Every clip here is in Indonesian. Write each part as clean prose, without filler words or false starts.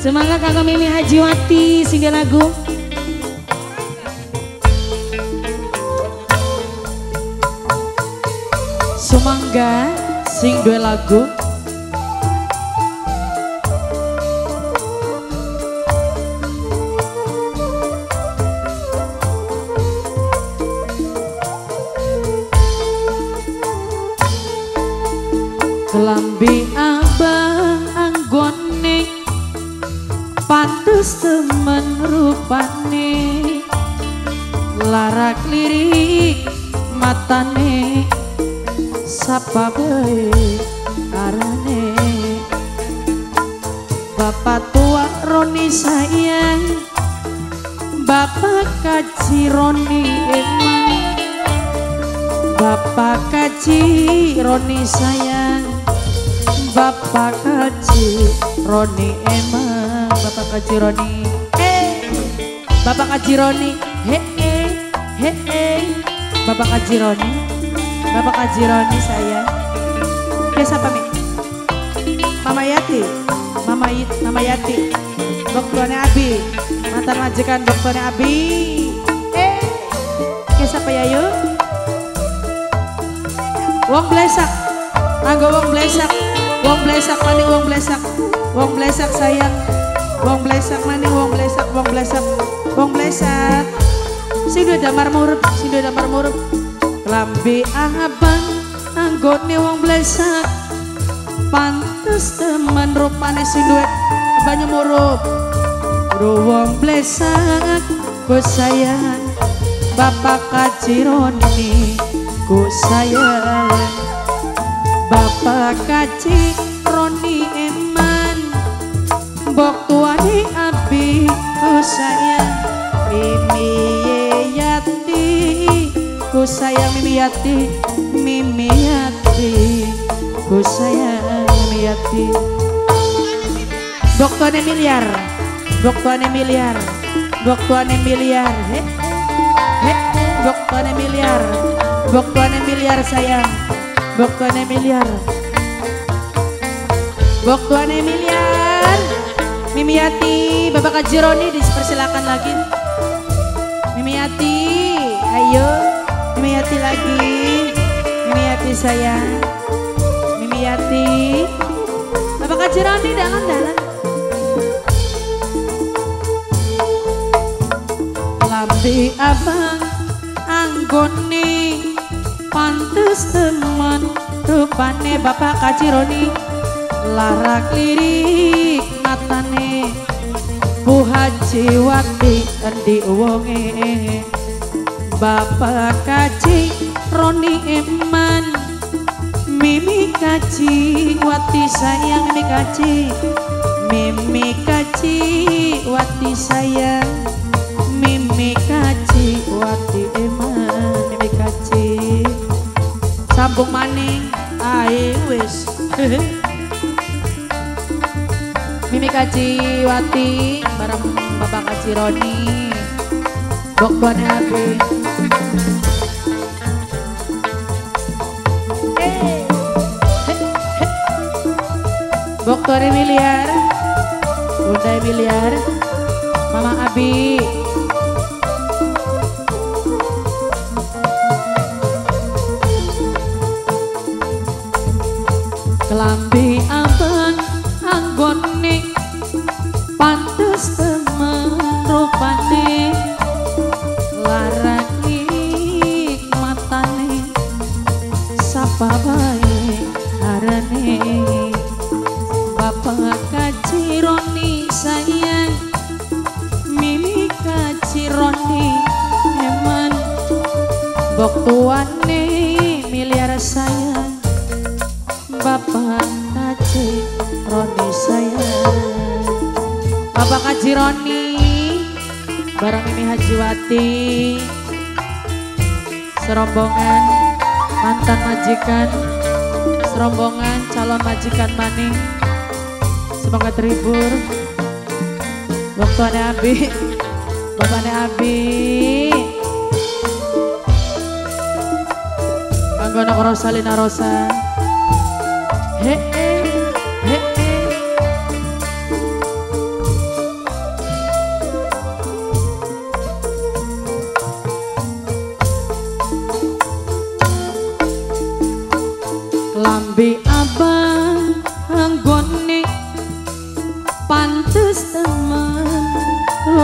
Semangat kanggo Mimi Hajiwati sing lagu. Sumangga sing dua lagu. Kelambi abang anggone pantes temen rupane, larak lirik matane sapa bae arane. Bapak tua Roni sayang, Bapak kaji Roni emang, Bapak kaji Roni sayang, Bapak kaji Roni emang, Bapak kaji Roni, Bapak kaji Roni, Bapak kaji Roni, Bapak kaji Roni sayang. Oke, siapa Mi? Mama Yati, Mama Yati, dokternya Abi, mantan majikan dokternya Abi. Oke, siapa ya yuk? Wong blesak, anggo wong blesak. Wong blesak mani wong blesak, wong blesak sayang, wong blesak mani wong blesak, wong blesak, wong blesak. Sing dua damar murup, sing dua damar murup. Kelambi abang anggone wong blesak, pantes temen rupane sing duet banyak murup. Bro wong blesak ku sayang, Bapak kaji Roni ku sayang, Bapak kaji Roni eman, Bok tuane Abi ku sayang, Mimi Yati ku sayang, Mimi Yati, Mimi Yati ku sayang, Mimi Yati. Bok tuane miliar, Bok tuane miliar, Bok tuane miliar, Bok tuane miliar, Bok tuane miliar sayang, Bok tuane miliar, Bok tuane miliar. Mimi Yati, Bapak kaji Roni dipersilakan lagi. Mimi Yati, ayo Mimi Yati lagi, Mimi Yati sayang, Mimi Yati, Bapak kaji Roni dalam. Lambi abang anggone pantes teman rupane, Bapak kaji Roni larak lirik matane, Bu Hajiwati endi wonge, Bapak kaji Roni eman, Mimi kaji Wati sayang, Mimi kaji, Mimi kaji Wati sayang, Mimi kaji Wati eman, Mimi kaji. Sambung maning, ae wis. Mimi kaji Wati bareng Bapak kaji Roni, Bok tuane Abi. Bok tuane miliar, Bunda miliar, Mama Abi. Kelambi abang anggone pantes temen rupane, larak matane sapa bae arane, Bapak kaji Roni sayang, Mimi kaji Roni eman, Bok tuane miliar sayang, Bapak kaji Roni sayang, Bapak kaji Roni bareng Mimi Hajiwati, serombongan mantan majikan, serombongan calon majikan maning, semoga terhibur. Waktu ada Abi, Bapaknya Abi, Anggono Rosalina Rosa.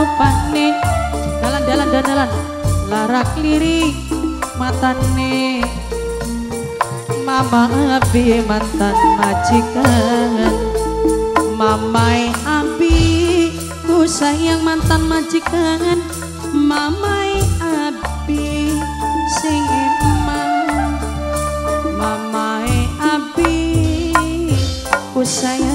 rupane dalan larak lirik matane mama abi mantan majikan mamai abi ku sayang mantan majikan mamai abi sing emang mamai abi ku sayang